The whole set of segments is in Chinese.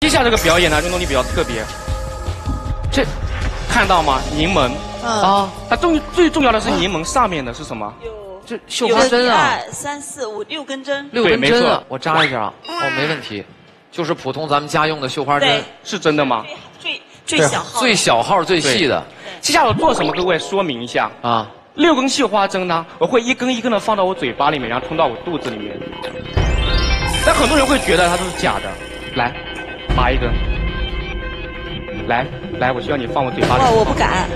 接下来这个表演呢，运动力比较特别。这看到吗？柠檬啊，它最重要的是柠檬上面的是什么？ 这绣花针啊 ！1、2、3、4、5、6根针。 6根针啊，我扎一下。哦，没问题，就是普通咱们家用的绣花针。 是真的吗？ 最小号。 最小号最细的。 接下来我做什么？各位说明一下啊。6根绣花针呢，我会一根一根的放到我嘴巴里面，然后冲到我肚子里面。但很多人会觉得它都是假的。来，拔一根。来，我需要你放我嘴巴里。 我不敢。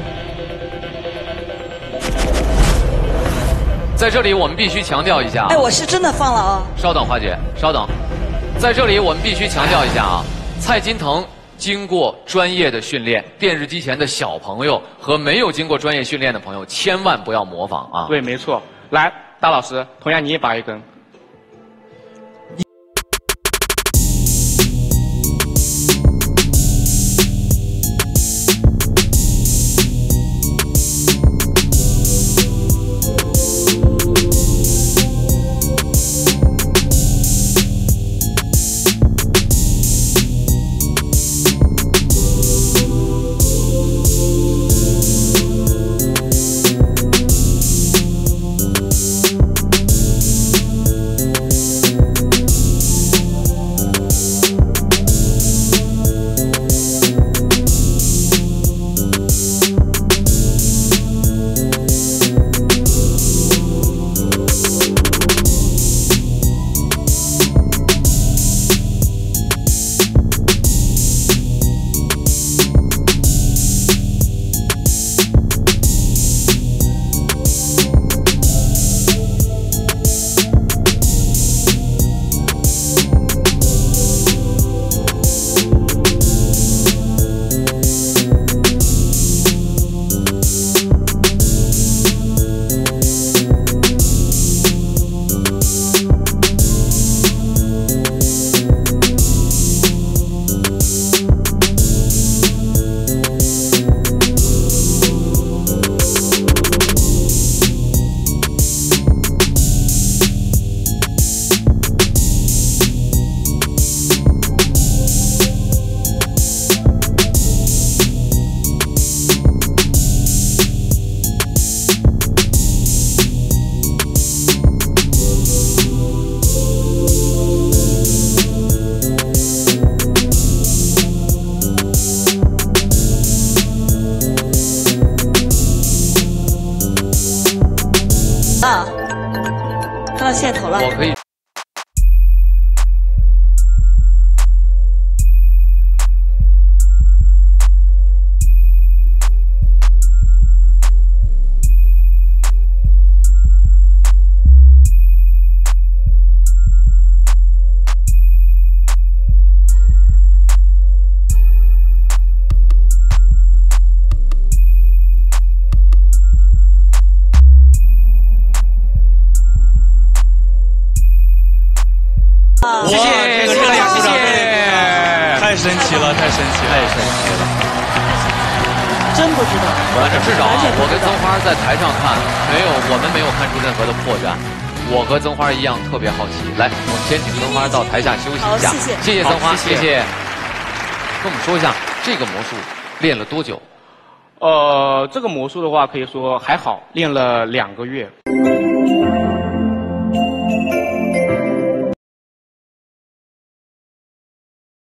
在这里我们必须强调一下。 哎，我是真的放了啊。 稍等，花姐，稍等。在这里我们必须强调一下啊，蔡金腾经过专业的训练，电视机前的小朋友和没有经过专业训练的朋友，千万不要模仿啊。 对，没错。来，大老师，同样你也拔一根。 看到线头了。 我可以。 谢谢，谢谢大家，谢谢， 太神奇了，太神奇了，太神奇了， 真不知道。 至少我跟曾花在台上看，我们没有看出任何的破绽。我和曾花一样特别好奇。来，我们先请曾花到台下休息一下。谢谢曾花，谢谢。跟我们说一下这个魔术练了多久？ 这个魔术的话，可以说还好，练了2个月。